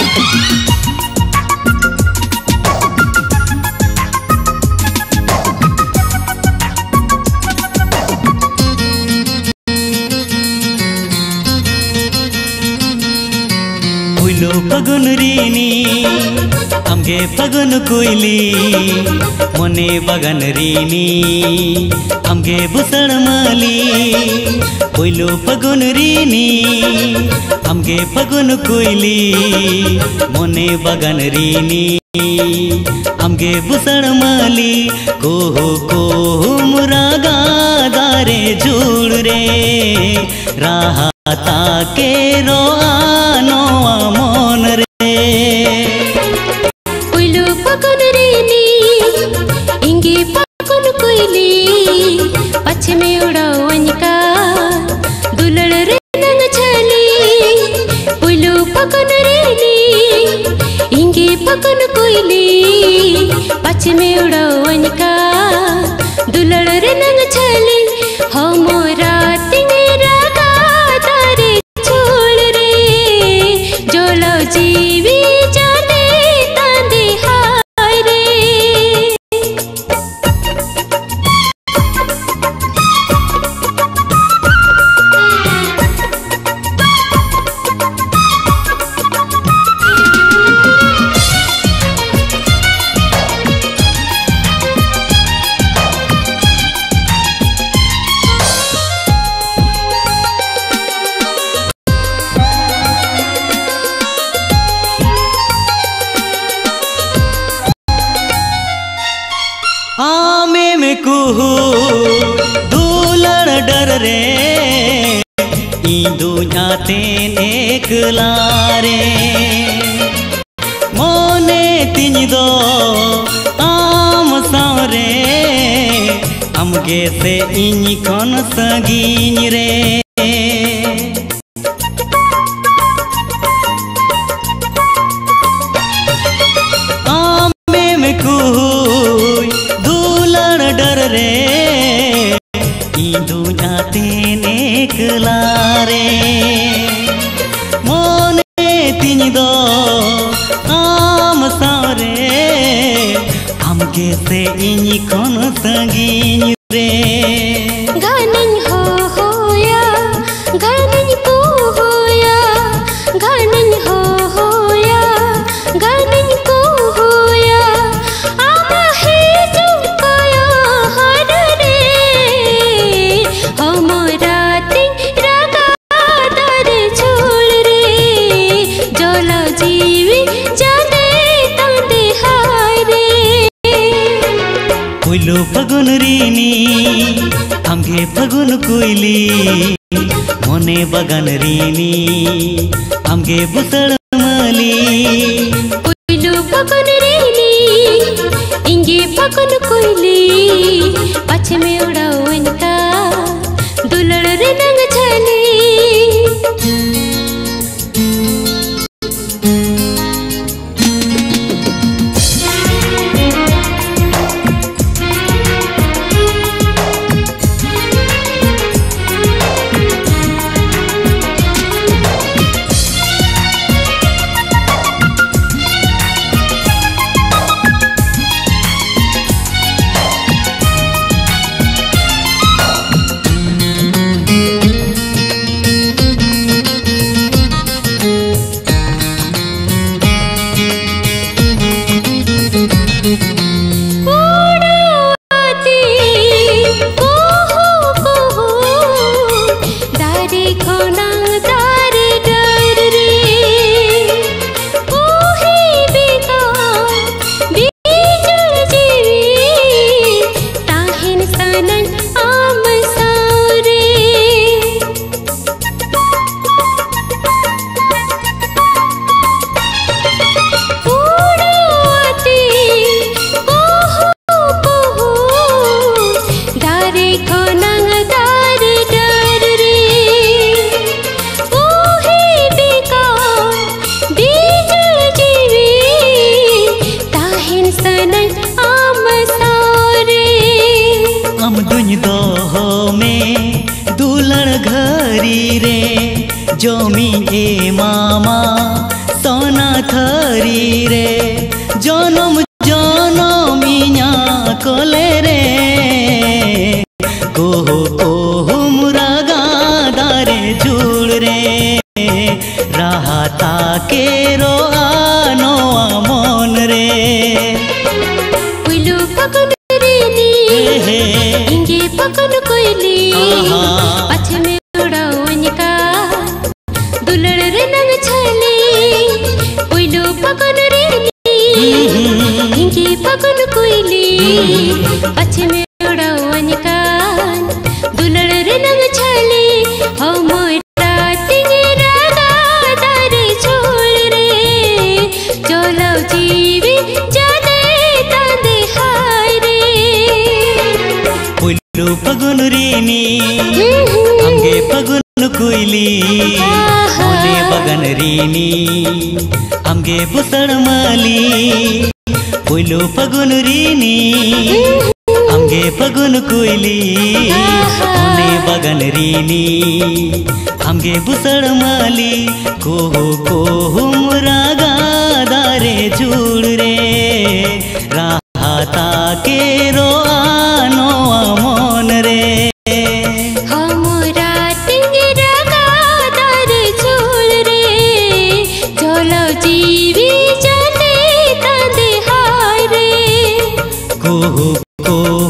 पुइलो फगुन रीनी आमगे फगुन कोइली मने बगन रीनी आमगे बुसण माली। पुइलो फगुन रीनी आमगे फगुन कोइली मने बगन रीनी आमगे बुसण माली। कोहो मुरागा दारे जुड़ रे राहता के रो आनो मन रे। पुइलो फगुन रीनी इंगे फगुन कोइली पश्चिमे उड़ावन का दुलड़ रे नंग छली। पुइलो फगुन रीनी इंगे फगुन कोइली पश्चिमे उड़ावन का दुलड़ रे नंग छली। हमरा तिंगरा का तारे छोड़ रे जोलो जीवी जाने तांदे हाय रे। आमे में कुहू दुलड़ डर रे ई दुनिया तेन एकला रे। मोने तिन दो आम सारे आमगे से इन खन सगिन रे। आमे में कुहू डर रे ई दुनिया तेन एकला रे। मोने तिन दो आम सारे आमगे से इन खन सगिन रे। घनिन होया घनिन को होया घनिन होया घनिन को होया आमा हे जुकाया हर रे। हमरा तिंगरा का तारे छोड़ रे जोलो जीवी जाने तांदे हाय रे। पुइलो फगुन रीनी आमगे फगुन कोइली मने बगन रीनी आमगे बुसण माली। पुइलो फगुन रीनी इंगे फगुन कोइली पश्चिमे उड़ावन का दुलड़ रे नंग छली। जोमी ए मामा सोना था सारी रे जनम जनमिया कोले रे कोहो मुरा गादारे जुड़ रे राहा ताके रो आनो मन रे पुलु पकन रेनी इंगे पकन कोयली पाछे में उड़ाओ इनका दुलड़ रे नंग छली पुलु पकन रेनी इंगे पकन कोयली पाछे में उड़ाओ इनका दुलड़ रे नंग छली हो मोरा तिंगरा दारे छोड़ रे चलो जीवी जाने तांदे हाय रे पुलु पगुन रेनी अंगे पगुन कोयली मोने बगन रेनी अंगे बुसड़ माली पुलु पगुन रेनी अंगे पगुन कोयली मोने बगन रेनी अंगे बुसड़ माली कोहो मुरा गादारे जुड़ रे राहा ताके रो आनो मन रे हमरा तिंगरा गादारे छोड़ रे चलो जीवी जाने तांदे हाय रे कोहो